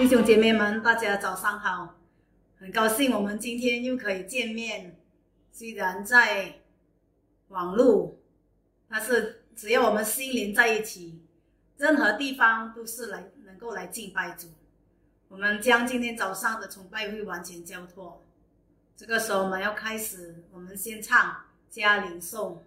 弟兄姐妹们，大家早上好！很高兴我们今天又可以见面。虽然在网络，但是只要我们心灵在一起，任何地方都是能够来敬拜主。我们将今天早上的崇拜会完全交托。这个时候我们要开始，我们先唱加领颂。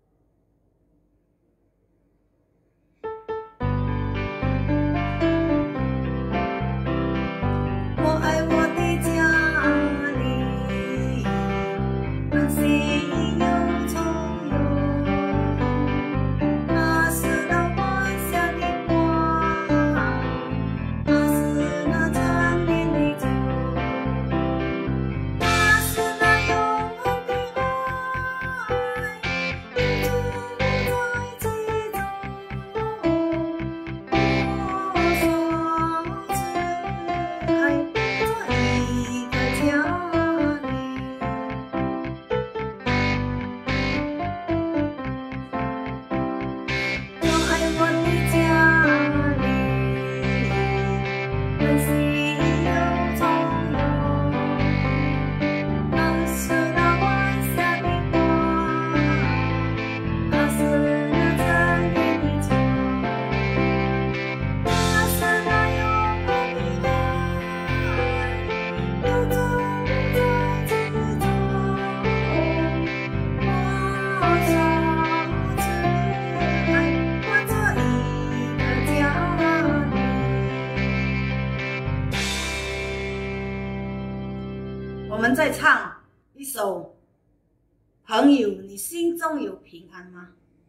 我们再唱一首《朋友》，你心中有平安吗？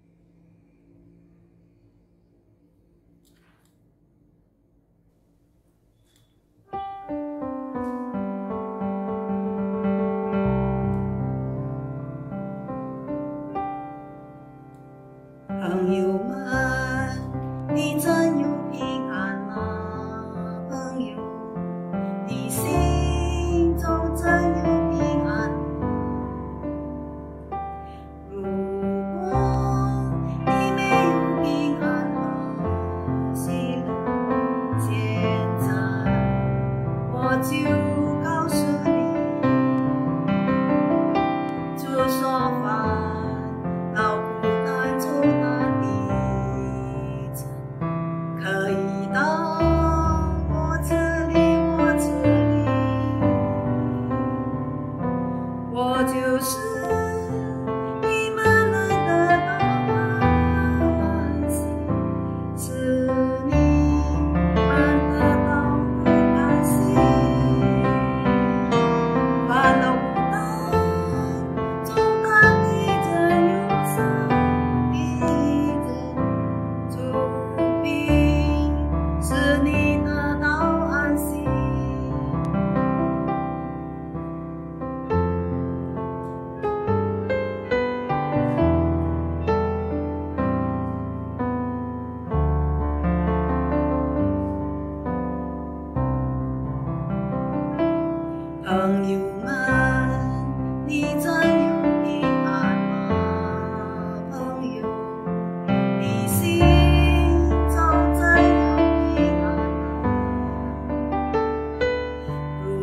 朋友们，你真有平安吗？朋友，你心中真有平安吗？如果你没有平安和喜乐，现在我就告诉你，主说烦恼孤单中可以到我这里，我就是你们能得到安息，是你们得到的安息。烦恼孤单中看你的忧伤，你的主必使你得到安息。朋友们，你真有平安吗？朋友，你心中真有平安吗？如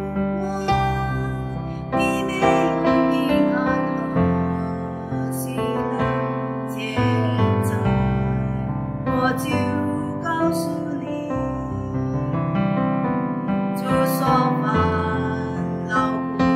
果你没有平安和喜乐，现在我就告诉你，主说烦恼孤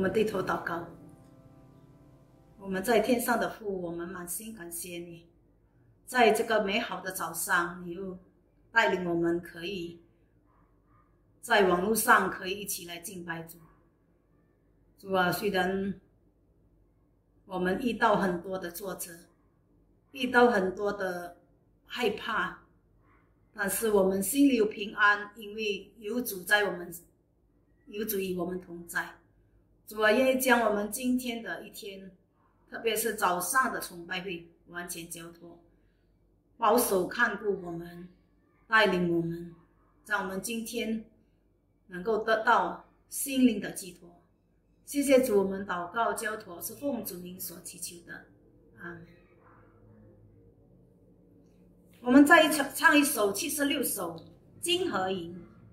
们低头祷告。我们在天上的父，我们满心感谢你，在这个美好的早上，你又带领我们可以在网络上可以一起来敬拜主。主啊，虽然我们遇到很多的挫折，遇到很多的害怕，但是我们心里有平安，因为有主与我们同在。主啊，愿意将我们今天的一天，特别是早上的崇拜会完全交托，保守看顾我们，带领我们，让我们今天能够得到心灵的寄托。谢谢主，我们祷告交托是奉主名所祈求的，阿们。我们再唱一首76首《金和银》。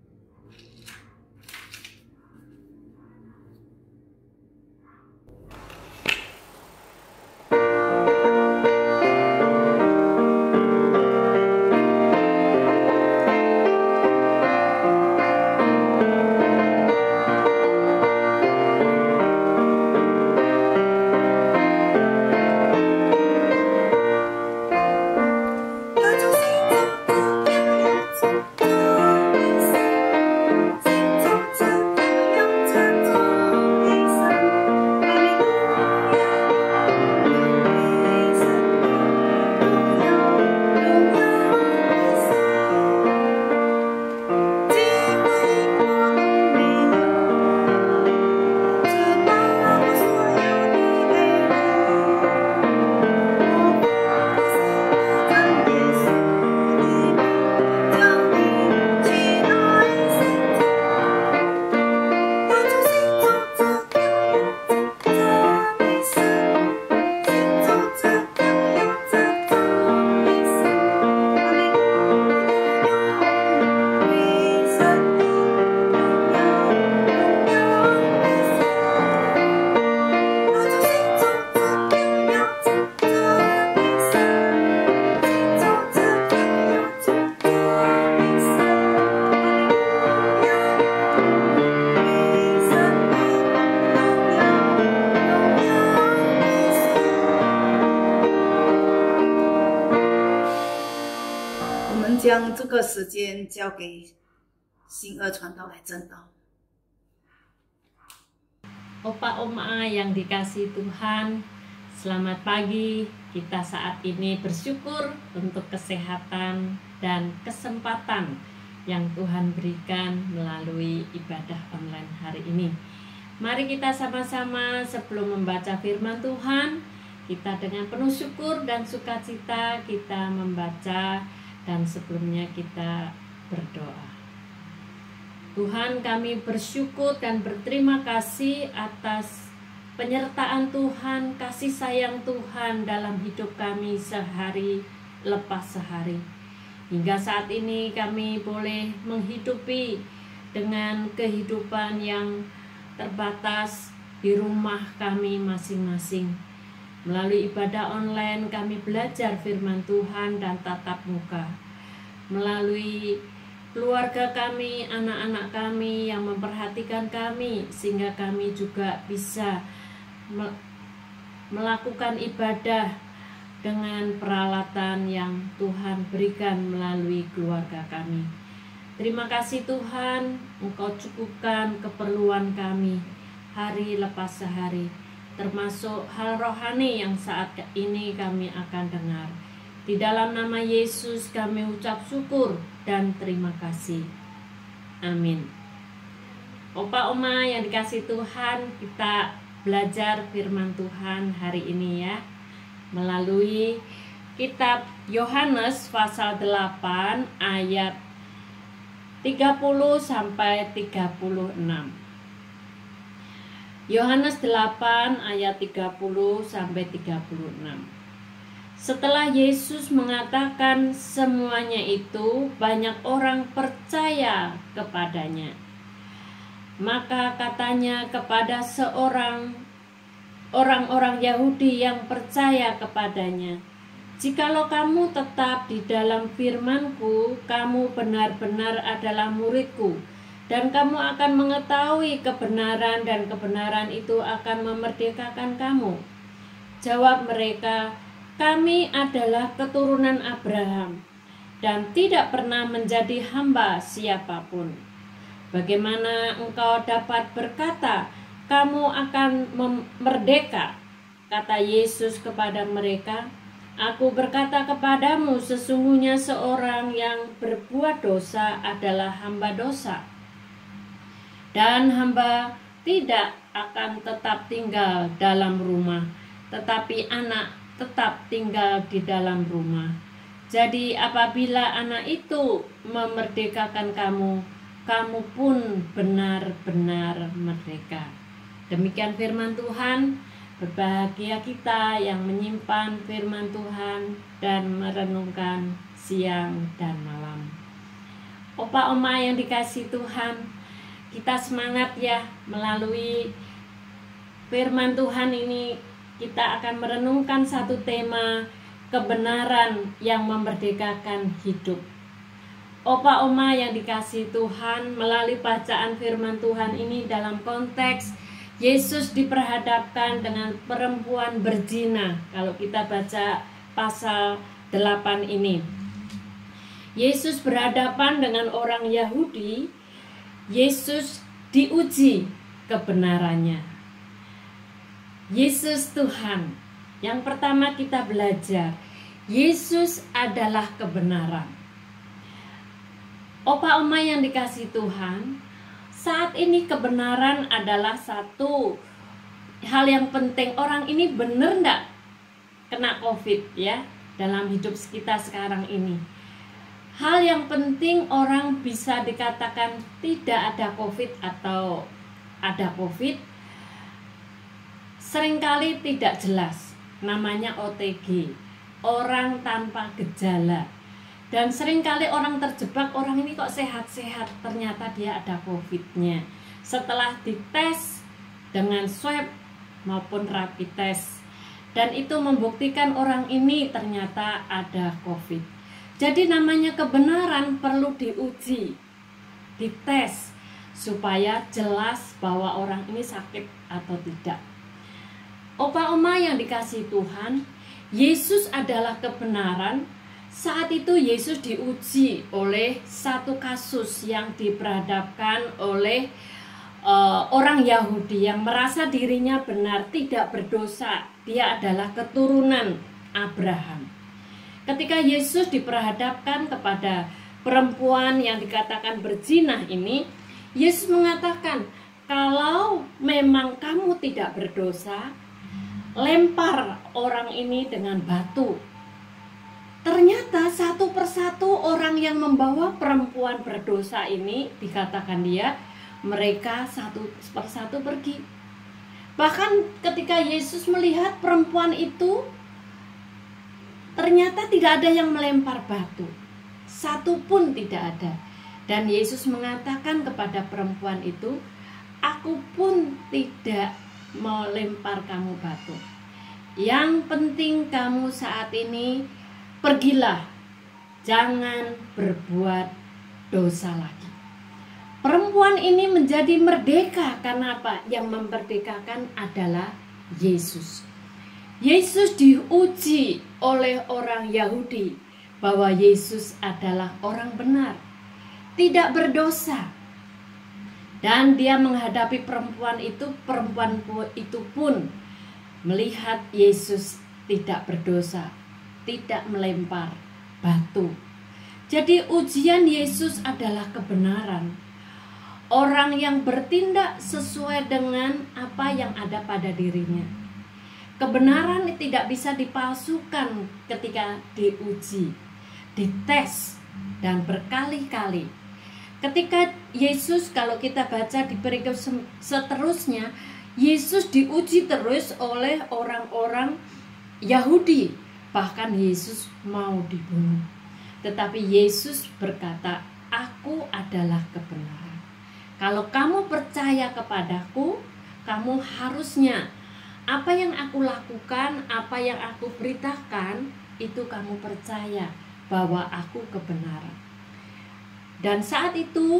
将这个时间交给新二传道来证道。 Opa-oma yang dikasihi Tuhan, selamat pagi. Kita saat ini bersyukur untuk kesehatan dan kesempatan yang Tuhan berikan melalui ibadah online hari ini. Mari kita sama-sama sebelum membaca firman Tuhan, kita dengan penuh syukur dan sukacita kita membaca, dan sebelumnya kita berdoa. Tuhan, kami bersyukur dan berterima kasih atas penyertaan Tuhan, kasih sayang Tuhan dalam hidup kami sehari lepas sehari. Hingga saat ini kami boleh menghidupi dengan kehidupan yang terbatas di rumah kami masing-masing. Melalui ibadah online kami belajar firman Tuhan dan tatap muka. Melalui keluarga kami, anak-anak kami yang memperhatikan kami, sehingga kami juga bisa melakukan ibadah dengan peralatan yang Tuhan berikan melalui keluarga kami. Terima kasih Tuhan, Engkau cukupkan keperluan kami hari lepas sehari, termasuk hal rohani yang saat ini kami akan dengar. Di dalam nama Yesus kami ucap syukur dan terima kasih. Amin. Opa-oma yang dikasihi Tuhan, kita belajar firman Tuhan hari ini ya, melalui kitab Yohanes pasal 8 ayat 30 sampai 36. Yohanes 8 ayat 30 sampai 36. Setelah Yesus mengatakan semuanya itu, banyak orang percaya kepadanya. Maka katanya kepada orang-orang Yahudi yang percaya kepadanya, "Jikalau kamu tetap di dalam firman-Ku, kamu benar-benar adalah murid-Ku, dan kamu akan mengetahui kebenaran, dan kebenaran itu akan memerdekakan kamu. Jawab mereka, kami adalah keturunan Abraham dan tidak pernah menjadi hamba siapapun. Bagaimana engkau dapat berkata, kamu akan merdeka? Kata Yesus kepada mereka, aku berkata kepadamu, sesungguhnya seorang yang berbuat dosa adalah hamba dosa. Dan hamba tidak akan tetap tinggal dalam rumah, tetapi anak tetap tinggal di dalam rumah. Jadi apabila anak itu memerdekakan kamu, kamu pun benar-benar merdeka. Demikian firman Tuhan. Berbahagia kita yang menyimpan firman Tuhan dan merenungkan siang dan malam. Opa oma yang dikasihi Tuhan, kita semangat ya, melalui firman Tuhan ini kita akan merenungkan satu tema, kebenaran yang memerdekakan hidup. Opa oma yang dikasihi Tuhan, melalui bacaan firman Tuhan ini dalam konteks Yesus diperhadapkan dengan perempuan berzina. Kalau kita baca pasal 8 ini, Yesus berhadapan dengan orang Yahudi. Yesus diuji kebenarannya. Yesus Tuhan. Yang pertama kita belajar, Yesus adalah kebenaran. Opa oma yang dikasihi Tuhan, saat ini kebenaran adalah satu hal yang penting. Orang ini benar enggak kena COVID ya dalam hidup kita sekarang ini. Hal yang penting, orang bisa dikatakan tidak ada COVID atau ada COVID, seringkali tidak jelas. Namanya OTG, orang tanpa gejala. Dan seringkali orang terjebak, orang ini kok sehat-sehat, ternyata dia ada COVID-nya. Setelah dites dengan swab maupun rapid test, dan itu membuktikan orang ini ternyata ada COVID. Jadi namanya kebenaran perlu diuji, dites, supaya jelas bahwa orang ini sakit atau tidak. Opa oma yang dikasihi Tuhan, Yesus adalah kebenaran. Saat itu Yesus diuji oleh satu kasus yang diperhadapkan oleh orang Yahudi yang merasa dirinya benar, tidak berdosa. Dia adalah keturunan Abraham. Ketika Yesus diperhadapkan kepada perempuan yang dikatakan berzina ini, Yesus mengatakan, kalau memang kamu tidak berdosa, lempar orang ini dengan batu. Ternyata satu persatu orang yang membawa perempuan berdosa ini, dikatakan mereka satu persatu pergi. Bahkan ketika Yesus melihat perempuan itu, ternyata tidak ada yang melempar batu, satu pun tidak ada. Dan Yesus mengatakan kepada perempuan itu, aku pun tidak melempar kamu batu. Yang penting kamu saat ini pergilah, jangan berbuat dosa lagi. Perempuan ini menjadi merdeka karena apa? Yang memerdekakan adalah Yesus. Yesus diuji oleh orang Yahudi bahwa Yesus adalah orang benar, tidak berdosa. Dan dia menghadapi perempuan itu pun melihat Yesus tidak berdosa, tidak melempar batu. Jadi ujian Yesus adalah kebenaran. Orang yang bertindak sesuai dengan apa yang ada pada dirinya. Kebenaran tidak bisa dipalsukan ketika diuji, dites, dan berkali-kali. Ketika Yesus, kalau kita baca di perikop seterusnya, Yesus diuji terus oleh orang-orang Yahudi. Bahkan Yesus mau dibunuh. Tetapi Yesus berkata, aku adalah kebenaran. Kalau kamu percaya kepadaku, kamu harusnya apa yang aku lakukan, apa yang aku beritakan, itu kamu percaya bahwa aku kebenaran. Dan saat itu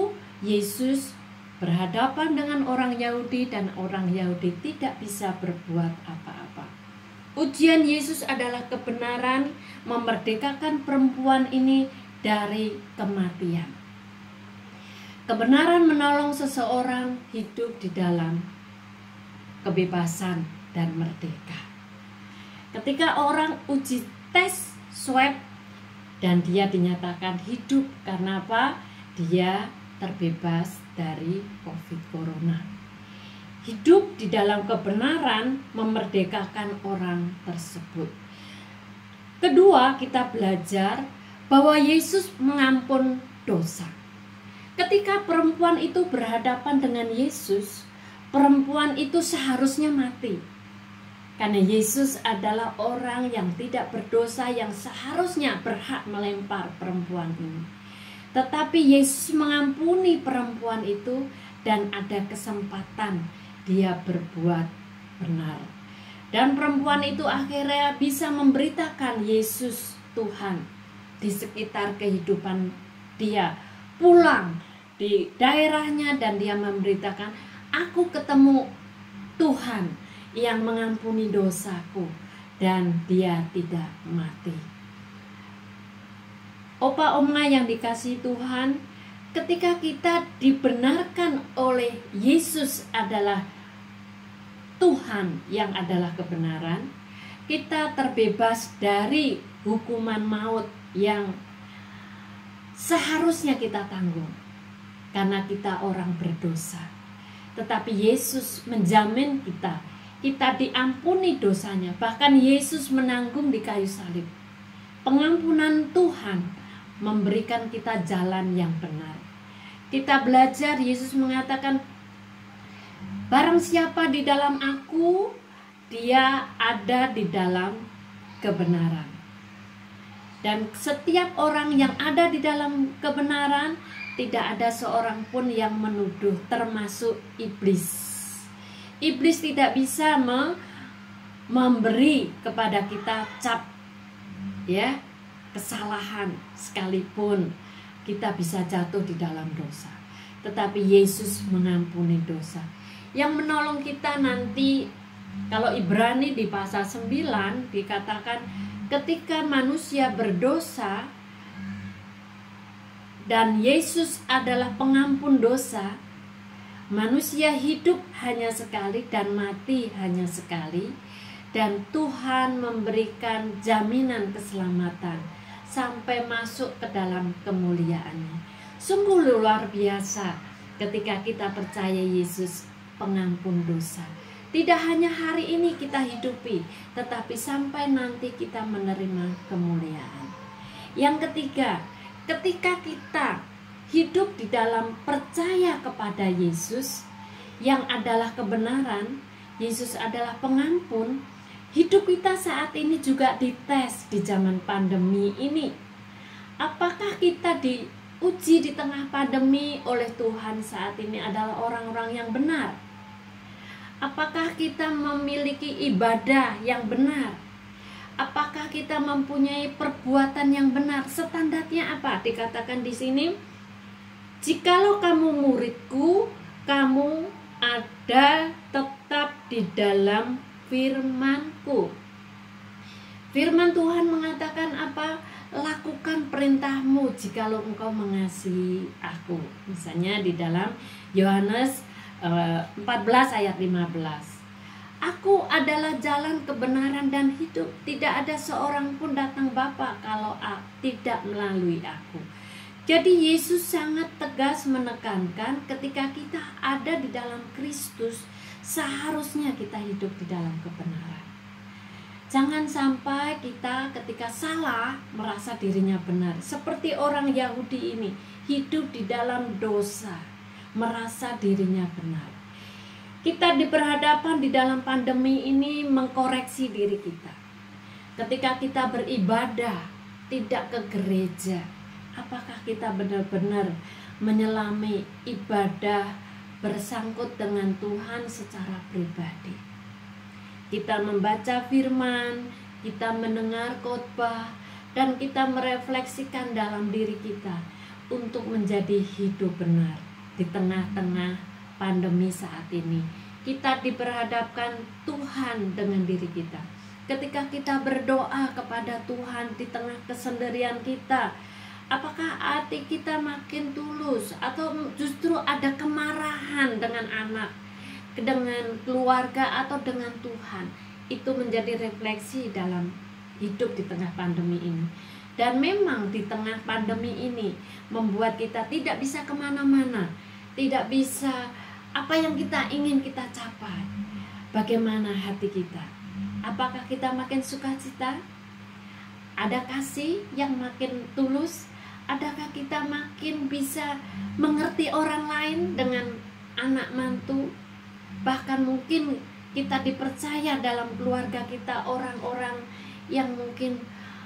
Yesus berhadapan dengan orang Yahudi dan orang Yahudi tidak bisa berbuat apa-apa. Ujian Yesus adalah kebenaran memerdekakan perempuan ini dari kematian. Kebenaran menolong seseorang hidup di dalam kebebasan dan merdeka. Ketika orang uji tes swab dan dia dinyatakan hidup, karena apa? Dia terbebas dari COVID Corona. Hidup di dalam kebenaran memerdekakan orang tersebut. Kedua, kita belajar bahwa Yesus mengampun dosa. Ketika perempuan itu berhadapan dengan Yesus, perempuan itu seharusnya mati. Karena Yesus adalah orang yang tidak berdosa yang seharusnya berhak melempar perempuan ini. Tetapi Yesus mengampuni perempuan itu dan ada kesempatan dia berbuat benar. Dan perempuan itu akhirnya bisa memberitakan Yesus Tuhan di sekitar kehidupan dia. Pulang di daerahnya dan dia memberitakan, aku ketemu Tuhan yang mengampuni dosaku dan dia tidak mati. Opa oma yang dikasihi Tuhan, ketika kita dibenarkan oleh Yesus adalah Tuhan yang adalah kebenaran, kita terbebas dari hukuman maut yang seharusnya kita tanggung karena kita orang berdosa. Tetapi Yesus menjamin kita diampuni dosanya. Bahkan Yesus menanggung di kayu salib. Pengampunan Tuhan memberikan kita jalan yang benar. Kita belajar, Yesus mengatakan, barang siapa di dalam aku, dia ada di dalam kebenaran. Dan setiap orang yang ada di dalam kebenaran, tidak ada seorang pun yang menuduh, termasuk iblis. Iblis tidak bisa memberi kepada kita cap, ya, kesalahan, sekalipun kita bisa jatuh di dalam dosa. Tetapi Yesus mengampuni dosa. Yang menolong kita nanti, kalau Ibrani di pasal 9 dikatakan, ketika manusia berdosa dan Yesus adalah pengampun dosa, manusia hidup hanya sekali dan mati hanya sekali, dan Tuhan memberikan jaminan keselamatan sampai masuk ke dalam kemuliaannya. Sungguh luar biasa ketika kita percaya Yesus pengampun dosa. Tidak hanya hari ini kita hidupi, tetapi sampai nanti kita menerima kemuliaan. Yang ketiga, ketika kita hidup di dalam percaya kepada Yesus yang adalah kebenaran, Yesus adalah pengampun, hidup kita saat ini juga dites di zaman pandemi ini. Apakah kita diuji di tengah pandemi oleh Tuhan saat ini adalah orang-orang yang benar? Apakah kita memiliki ibadah yang benar? Apakah kita mempunyai perbuatan yang benar? Standarnya apa? Dikatakan di sini, jikalau kamu muridku, kamu ada tetap di dalam firman-Ku. Firman Tuhan mengatakan apa? Lakukan perintahmu jikalau engkau mengasihi aku. Misalnya di dalam Yohanes 14 ayat 15. Aku adalah jalan kebenaran dan hidup. Tidak ada seorang pun datang Bapa kalau tidak melalui aku. Jadi Yesus sangat tegas menekankan ketika kita ada di dalam Kristus, seharusnya kita hidup di dalam kebenaran. Jangan sampai kita ketika salah merasa dirinya benar. Seperti orang Yahudi ini, hidup di dalam dosa, merasa dirinya benar. Kita diperhadapkan di dalam pandemi ini mengkoreksi diri kita. Ketika kita beribadah, tidak ke gereja, apakah kita benar-benar menyelami ibadah bersangkut dengan Tuhan secara pribadi? Kita membaca firman, kita mendengar khotbah, dan kita merefleksikan dalam diri kita untuk menjadi hidup benar. di tengah-tengah pandemi saat ini. Kita diperhadapkan Tuhan dengan diri kita. Ketika kita berdoa kepada Tuhan di tengah kesendirian kita, apakah hati kita makin tulus atau justru ada kemarahan dengan anak, dengan keluarga atau dengan Tuhan? Itu menjadi refleksi dalam hidup di tengah pandemi ini. Dan memang di tengah pandemi ini membuat kita tidak bisa kemana-mana, tidak bisa apa yang kita ingin kita capai. Bagaimana hati kita? Apakah kita makin sukacita? Ada kasih yang makin tulus? Adakah kita makin bisa mengerti orang lain dengan anak mantu? Bahkan mungkin kita dipercaya dalam keluarga kita orang-orang yang mungkin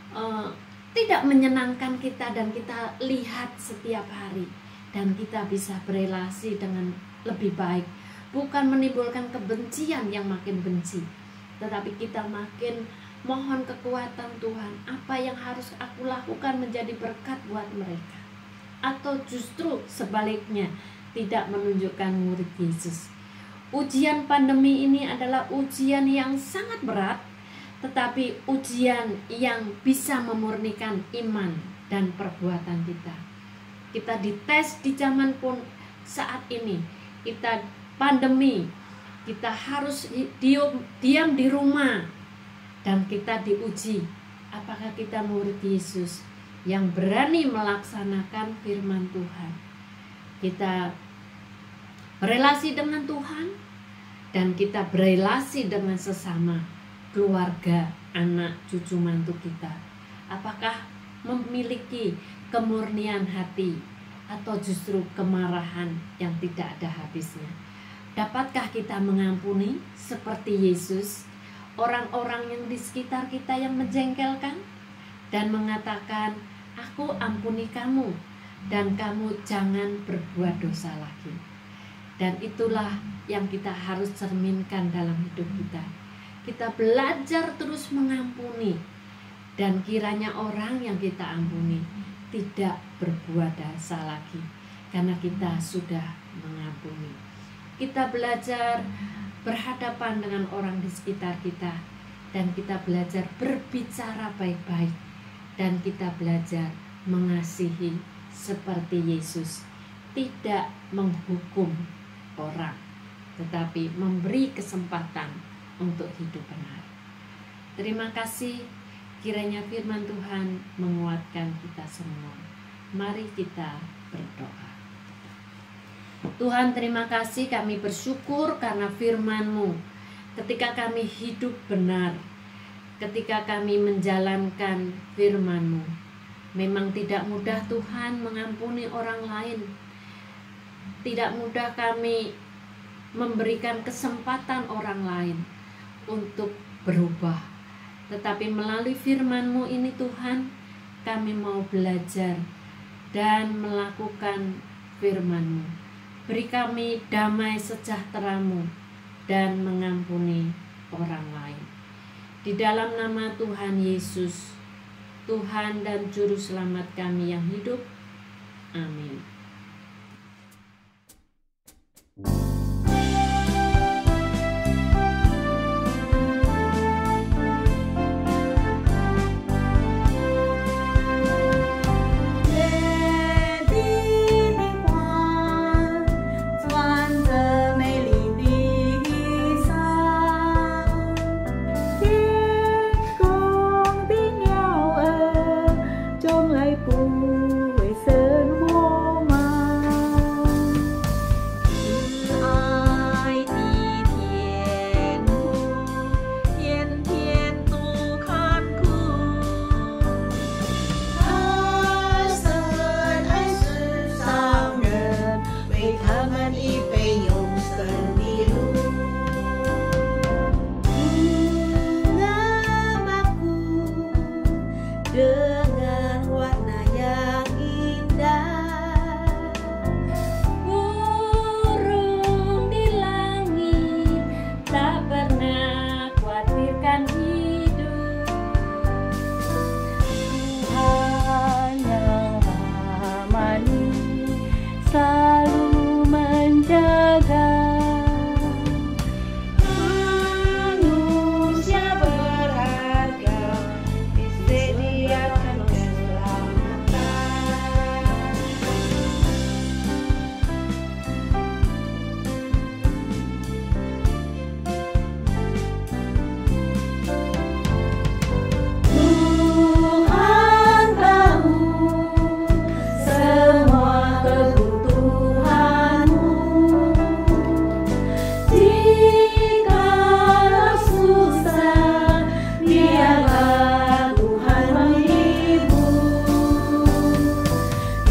tidak menyenangkan kita dan kita lihat setiap hari, dan kita bisa berelasi dengan lebih baik, bukan menimbulkan kebencian yang makin benci, tetapi kita makin mohon kekuatan Tuhan. Apa yang harus aku lakukan menjadi berkat buat mereka, atau justru sebaliknya tidak menunjukkan murid Yesus. Ujian pandemi ini adalah ujian yang sangat berat, tetapi ujian yang bisa memurnikan iman dan perbuatan kita. Kita dites di zaman pun saat ini, kita pandemi, kita harus diam di rumah, dan kita diuji. Apakah kita murid Yesus yang berani melaksanakan firman Tuhan? Kita berelasi dengan Tuhan, dan kita berelasi dengan sesama, keluarga, anak, cucu mantu kita. Apakah memiliki kemurnian hati atau justru kemarahan yang tidak ada habisnya? Dapatkah kita mengampuni seperti Yesus orang-orang yang di sekitar kita yang menjengkelkan dan mengatakan, aku ampuni kamu dan kamu jangan berbuat dosa lagi? Dan itulah yang kita harus cerminkan dalam hidup kita. Kita belajar terus mengampuni, dan kiranya orang yang kita ampuni tidak berbuat dosa lagi, karena kita sudah mengampuni. Kita belajar berhadapan dengan orang di sekitar kita, dan kita belajar berbicara baik-baik, dan kita belajar mengasihi seperti Yesus, tidak menghukum orang, tetapi memberi kesempatan untuk hidup benar. Terima kasih, kiranya firman Tuhan menguatkan kita semua. Mari kita berdoa. Tuhan, terima kasih, kami bersyukur karena firman-Mu. Ketika kami hidup benar, ketika kami menjalankan firman-Mu, memang tidak mudah Tuhan mengampuni orang lain. Tidak mudah kami memberikan kesempatan orang lain untuk berubah. Tetapi melalui firman-Mu ini Tuhan, kami mau belajar dan melakukan firman-Mu. Beri kami damai sejahtera-Mu dan mengampuni orang lain. Di dalam nama Tuhan Yesus, Tuhan dan Juru Selamat kami yang hidup. Amin.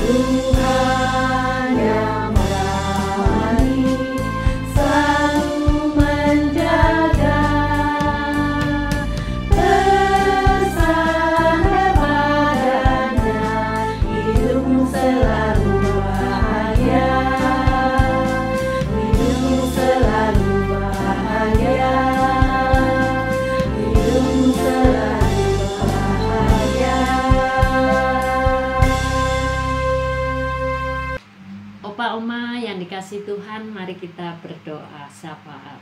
Tuhan yang berani selalu menjaga, bersandar padanya, hidupmu selalu bahagia, hidupmu selalu bahagia, hidupmu selalu bahagia. Opa Oma yang dikasih Tuhan, mari kita berdoa syafaat.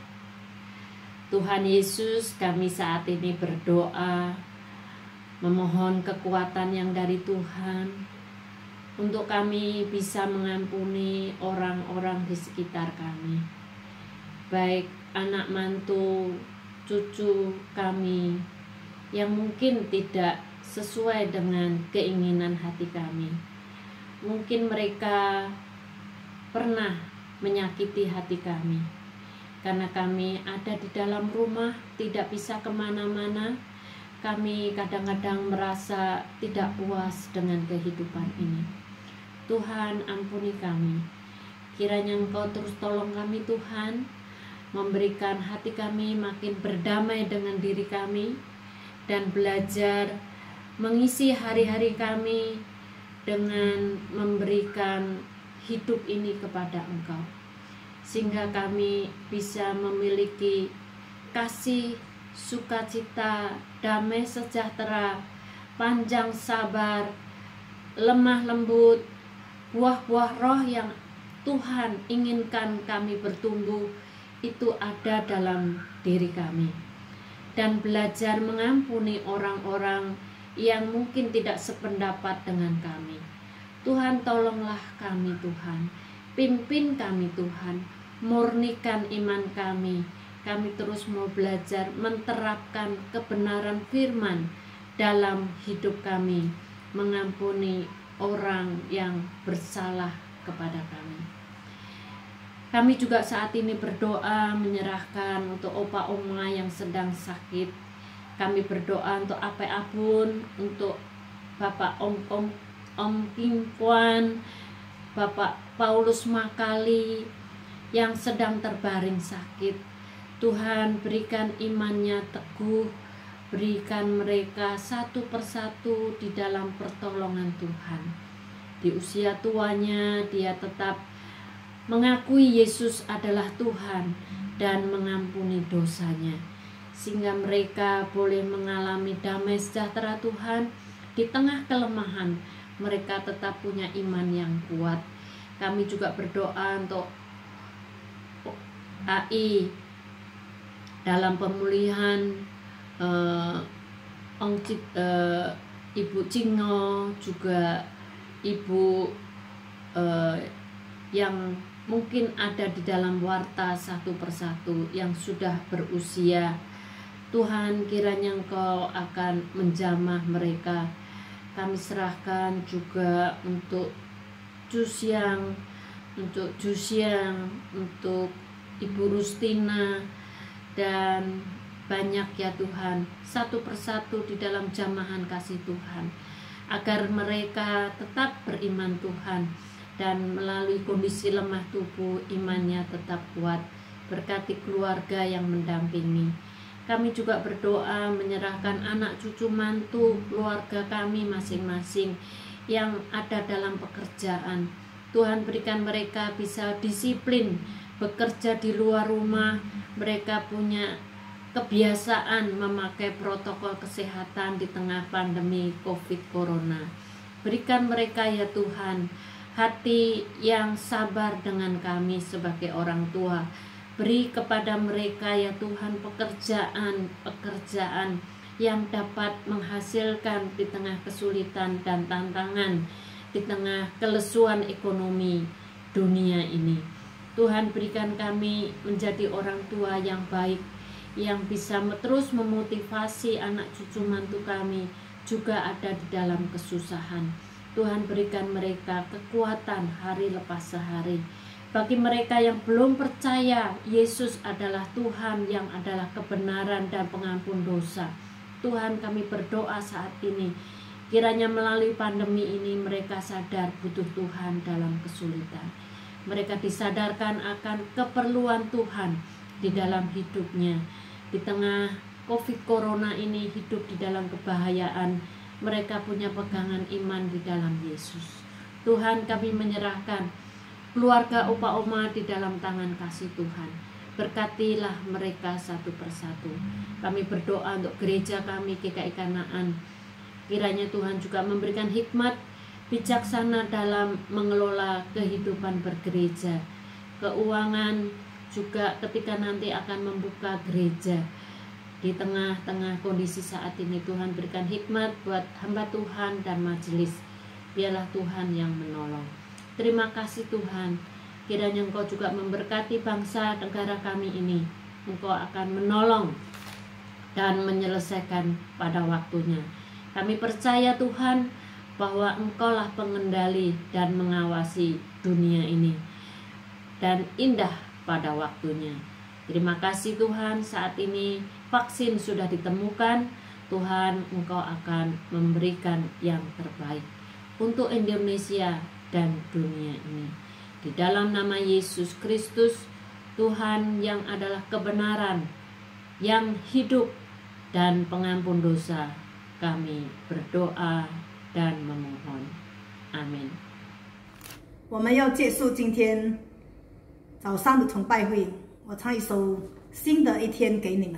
Tuhan Yesus, kami saat ini berdoa memohon kekuatan yang dari Tuhan untuk kami bisa mengampuni orang-orang di sekitar kami, baik anak mantu, cucu kami yang mungkin tidak sesuai dengan keinginan hati kami. Mungkin mereka pernah menyakiti hati kami, karena kami ada di dalam rumah, tidak bisa kemana-mana. Kami kadang-kadang merasa tidak puas dengan kehidupan ini. Tuhan, ampuni kami. Kiranya Engkau terus tolong kami Tuhan, memberikan hati kami makin berdamai dengan diri kami, dan belajar mengisi hari-hari kami dengan memberikan hidup ini kepada Engkau, sehingga kami bisa memiliki kasih, sukacita, damai sejahtera, panjang sabar, lemah lembut, buah-buah roh yang Tuhan inginkan kami bertumbuh, itu ada dalam diri kami. Dan belajar mengampuni orang-orang yang mungkin tidak sependapat dengan kami. Tuhan, tolonglah kami Tuhan, pimpin kami Tuhan, murnikan iman kami. Kami terus mau belajar menerapkan kebenaran firman dalam hidup kami, mengampuni orang yang bersalah kepada kami. Kami juga saat ini berdoa menyerahkan untuk opa oma yang sedang sakit. Kami berdoa untuk Ape Abun, untuk Bapak Om Kimpuan, Bapak Paulus Makali yang sedang terbaring sakit. Tuhan, berikan imannya teguh, berikan mereka satu persatu di dalam pertolongan Tuhan. Di usia tuanya dia tetap mengakui Yesus adalah Tuhan dan mengampuni dosanya, sehingga mereka boleh mengalami damai sejahtera Tuhan di tengah kelemahan. Mereka tetap punya iman yang kuat. Kami juga berdoa untuk AI dalam pemulihan, Ibu Cingo, juga Ibu yang mungkin ada di dalam warta satu persatu yang sudah berusia. Tuhan, kiranya Engkau akan menjamah mereka. Kami serahkan juga untuk Jusyang, untuk Ibu Rustina, dan banyak ya Tuhan, satu persatu di dalam jamahan kasih Tuhan, agar mereka tetap beriman Tuhan, dan melalui kondisi lemah tubuh imannya tetap kuat. Berkati keluarga yang mendampingi. Kami juga berdoa menyerahkan anak cucu mantu keluarga kami masing-masing yang ada dalam pekerjaan. Tuhan, berikan mereka bisa disiplin bekerja di luar rumah. Mereka punya kebiasaan memakai protokol kesehatan di tengah pandemi COVID Corona. Berikan mereka ya Tuhan hati yang sabar dengan kami sebagai orang tua. Beri kepada mereka ya Tuhan pekerjaan yang dapat menghasilkan di tengah kesulitan dan tantangan, di tengah kelesuan ekonomi dunia ini. Tuhan, berikan kami menjadi orang tua yang baik, yang bisa terus memotivasi anak cucu mantu kami juga ada di dalam kesusahan. Tuhan, berikan mereka kekuatan hari lepas sehari. Bagi mereka yang belum percaya Yesus adalah Tuhan, yang adalah kebenaran dan pengampun dosa, Tuhan, kami berdoa saat ini, Kiranya melalui pandemi ini mereka sadar butuh Tuhan dalam kesulitan. Mereka disadarkan akan keperluan Tuhan di dalam hidupnya. Di tengah COVID Corona ini hidup di dalam kebahayaan, mereka punya pegangan iman di dalam Yesus. Tuhan, kami menyerahkan keluarga Opa Oma di dalam tangan kasih Tuhan. Berkatilah mereka satu persatu. Kami berdoa untuk gereja kami GKI Kanaan. Kiranya Tuhan juga memberikan hikmat bijaksana dalam mengelola kehidupan bergereja, keuangan juga ketika nanti akan membuka gereja. Di tengah-tengah kondisi saat ini, Tuhan berikan hikmat buat hamba Tuhan dan majelis. Biarlah Tuhan yang menolong. Terima kasih Tuhan. Kiranya Engkau juga memberkati bangsa negara kami ini. Engkau akan menolong dan menyelesaikan pada waktunya. Kami percaya Tuhan bahwa Engkaulah pengendali dan mengawasi dunia ini, dan indah pada waktunya. Terima kasih Tuhan, saat ini vaksin sudah ditemukan. Tuhan, Engkau akan memberikan yang terbaik untuk Indonesia dan dunia ini. Di dalam nama Yesus Kristus, Tuhan yang adalah kebenaran, yang hidup dan pengampun dosa, kami berdoa dan memohon. Amin. 我们要结束今天早上的崇拜会，我唱一首新的一天给你们。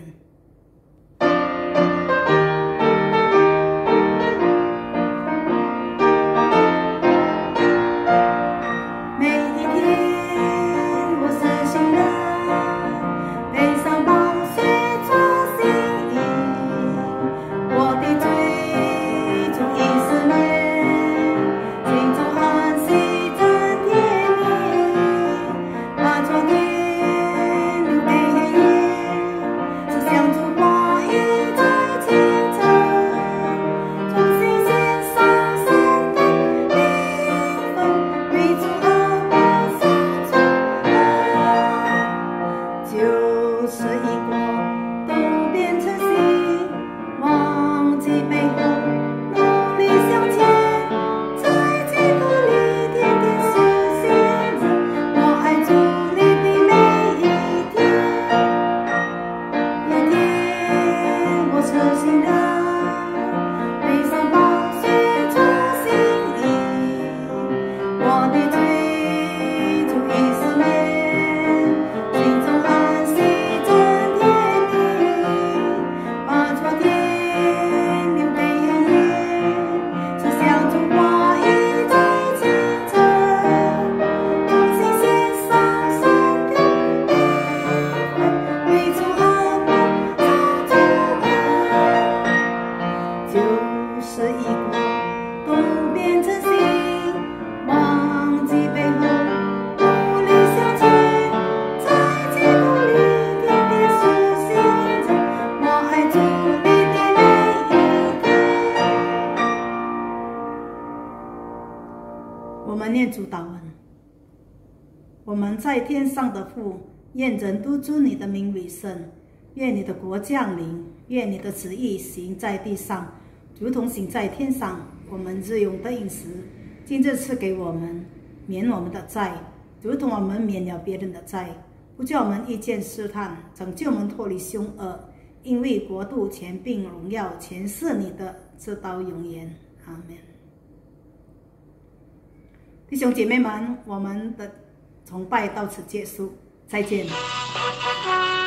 主祷文。我们在天上的父，愿人都尊你的名为圣，愿你的国降临，愿你的旨意行在地上，如同行在天上。我们日用的饮食，今日赐给我们，免我们的债，如同我们免了别人的债，不叫我们遇见试探，拯救我们脱离凶恶。因为国度、权柄、荣耀，全是你的，直到永远。阿门。弟兄姐妹们，我们的崇拜到此结束，再见。